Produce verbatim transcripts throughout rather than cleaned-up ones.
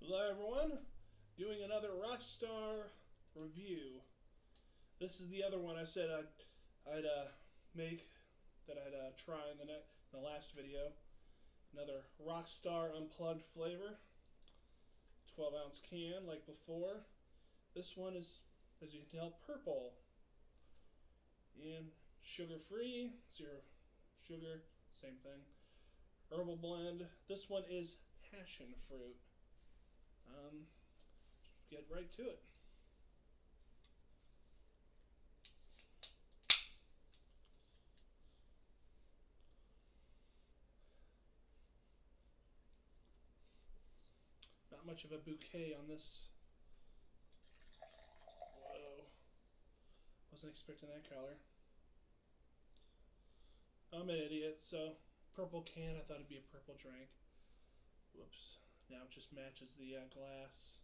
Hello everyone, doing another Rockstar review. This is the other one I said I'd, I'd uh, make, that I'd uh, try in the, ne in the last video. Another Rockstar Unplugged flavor. twelve ounce can like before. This one is, as you can tell, purple. And sugar free, zero sugar, same thing. Herbal blend. This one is Passionfruit. Um, get right to it. Not much of a bouquet on this. Whoa. Wasn't expecting that color. I'm an idiot, so purple can, I thought it'd be a purple drink. Whoops. Now it just matches the uh, glass.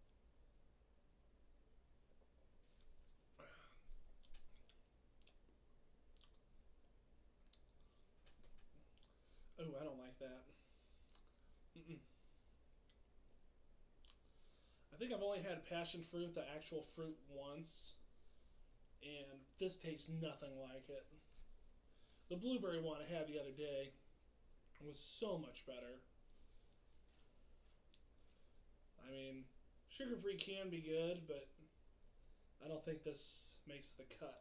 Oh, I don't like that. Mm-mm. I think I've only had passion fruit, the actual fruit, once, and this tastes nothing like it. The blueberry one I had the other day was so much better. I mean, sugar-free can be good, but I don't think this makes the cut.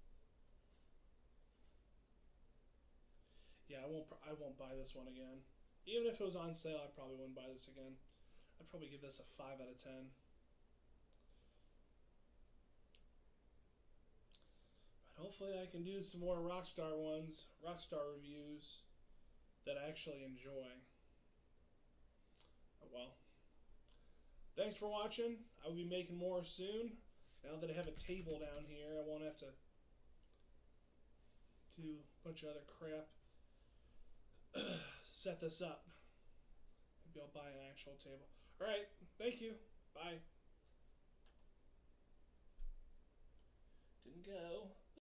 Yeah, I won't. I won't buy this one again. Even if it was on sale, I probably wouldn't buy this again. I'd probably give this a five out of ten. But hopefully, I can do some more Rockstar ones, Rockstar reviews that I actually enjoy. Oh, well, thanks for watching. I will be making more soon. Now that I have a table down here, I won't have to do a bunch of other crap. Set this up. Maybe I'll buy an actual table. Alright, thank you. Bye. Didn't go.